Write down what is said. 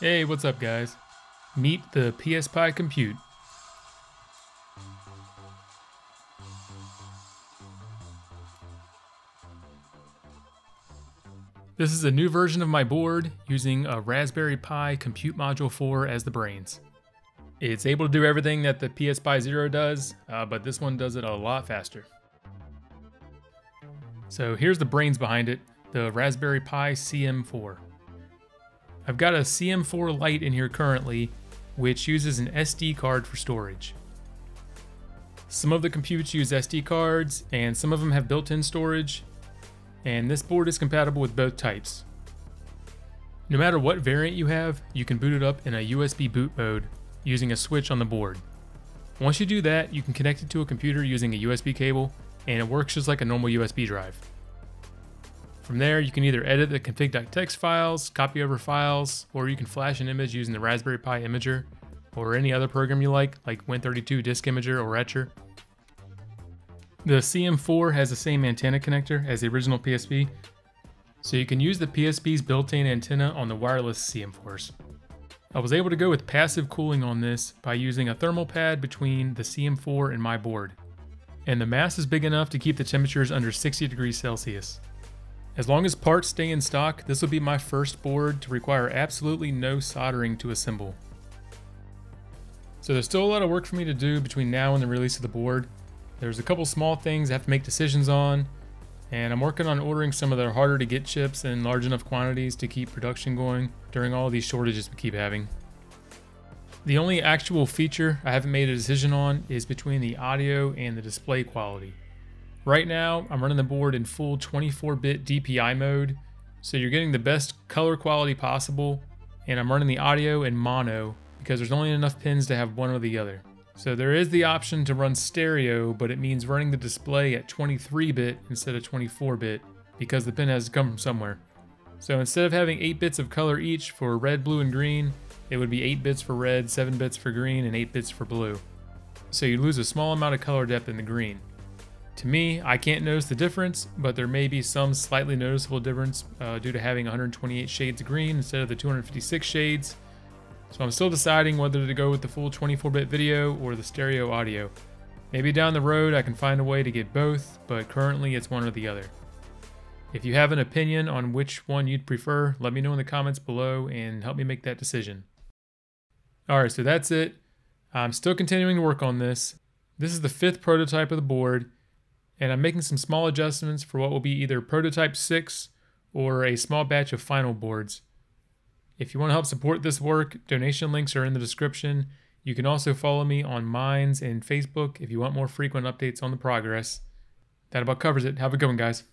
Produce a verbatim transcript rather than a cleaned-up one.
Hey, what's up guys? Meet the PSPi Compute. This is a new version of my board using a Raspberry Pi Compute Module four as the brains. It's able to do everything that the PSPi Zero does, uh, but this one does it a lot faster. So here's the brains behind it, the Raspberry Pi C M four. I've got a C M four Lite in here currently, which uses an S D card for storage. Some of the computes use S D cards, and some of them have built-in storage, and this board is compatible with both types. No matter what variant you have, you can boot it up in a U S B boot mode using a switch on the board. Once you do that, you can connect it to a computer using a U S B cable, and it works just like a normal U S B drive. From there, you can either edit the config.txt files, copy over files, or you can flash an image using the Raspberry Pi Imager, or any other program you like, like Win thirty-two Disk Imager or Etcher. The C M four has the same antenna connector as the original P S P, so you can use the P S P's built-in antenna on the wireless C M fours. I was able to go with passive cooling on this by using a thermal pad between the C M four and my board, and the mass is big enough to keep the temperatures under sixty degrees Celsius. As long as parts stay in stock, this will be my first board to require absolutely no soldering to assemble. So there's still a lot of work for me to do between now and the release of the board. There's a couple small things I have to make decisions on, and I'm working on ordering some of the harder to get chips in large enough quantities to keep production going during all of these shortages we keep having. The only actual feature I haven't made a decision on is between the audio and the display quality. Right now, I'm running the board in full twenty-four bit D P I mode, so you're getting the best color quality possible, and I'm running the audio in mono because there's only enough pins to have one or the other. So there is the option to run stereo, but it means running the display at twenty-three bit instead of twenty-four bit because the pin has to come from somewhere. So instead of having eight bits of color each for red, blue, and green, it would be eight bits for red, seven bits for green, and eight bits for blue. So you lose a small amount of color depth in the green. To me, I can't notice the difference, but there may be some slightly noticeable difference uh, due to having one hundred twenty-eight shades of green instead of the two hundred fifty-six shades. So I'm still deciding whether to go with the full twenty-four bit video or the stereo audio. Maybe down the road I can find a way to get both, but currently it's one or the other. If you have an opinion on which one you'd prefer, let me know in the comments below and help me make that decision. Alright, so that's it. I'm still continuing to work on this. This is the fifth prototype of the board, and I'm making some small adjustments for what will be either prototype six or a small batch of final boards. If you want to help support this work, donation links are in the description. You can also follow me on Minds and Facebook if you want more frequent updates on the progress. That about covers it. Have a good one, guys.